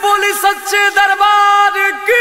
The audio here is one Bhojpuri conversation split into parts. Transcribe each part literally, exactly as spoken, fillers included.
बोली सच्चे दरबार की।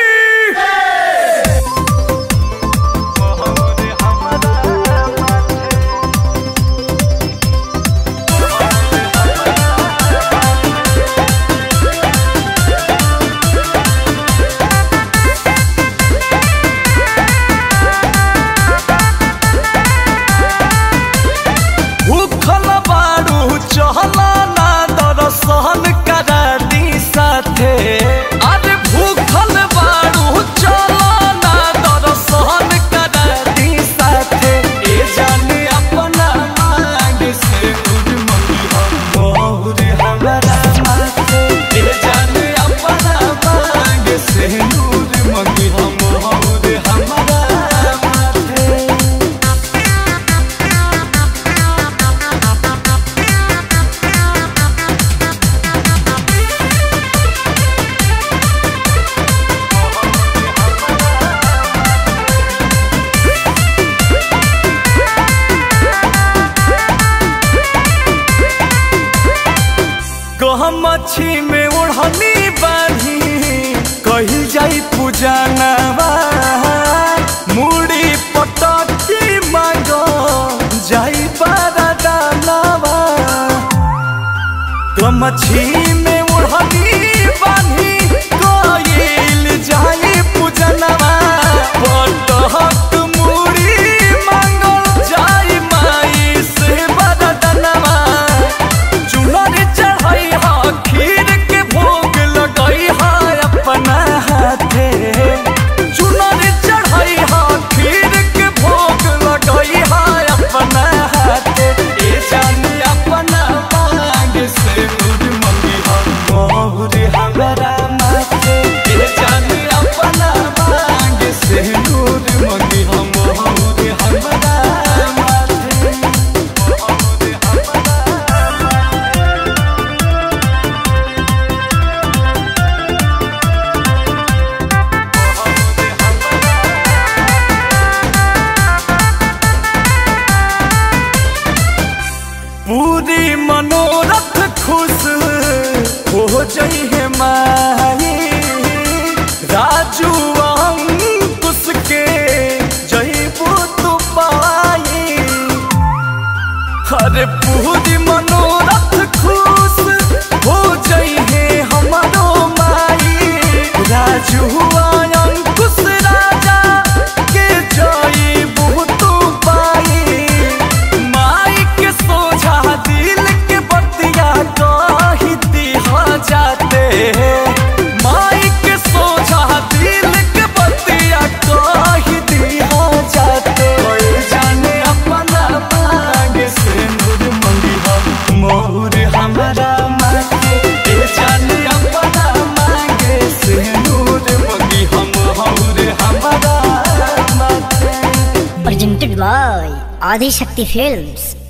मच्छी में उड़नी बानी कही जाई पूजनवा मुड़ी पटकी मांगो जाई बरदानवा। मच्छी में उड़नी बानी कईल जाई पूजनवा पटक मुड़ी मांगो जाई माई से बरदानवा। चुनरी चढ़ाई खीर के भोग लगाई है अपना हाथे। चुनरी चढ़ाई खीर के भोग लगाई है अपना हाथे। ए जानी अपना मांग से दूर मंगी मोहर हमरा माथे। ए जानी अपना मांग से दूर मंगी मोहर हमरा माथे। पूरी मनोरथ खुश हो जइहे माई राजू अंकुश के जइबू तू पाई। अरे पूरी मनोरथ खुश हो जइहे हमारो माई राजू अंकुश राजा के जइबू तू पाई। माई के सोझा दिल के बतिया कही दिहा जाते। माई के सोझा दिल के बतिया कही दिहा जाते। जाने अपना मांग से नूर मंगी हम मोहर हमारा माथे। जाने अपना मांग से नूर मंगी हम मोहर हमारा माथे। Presented by Adi Shakti Films।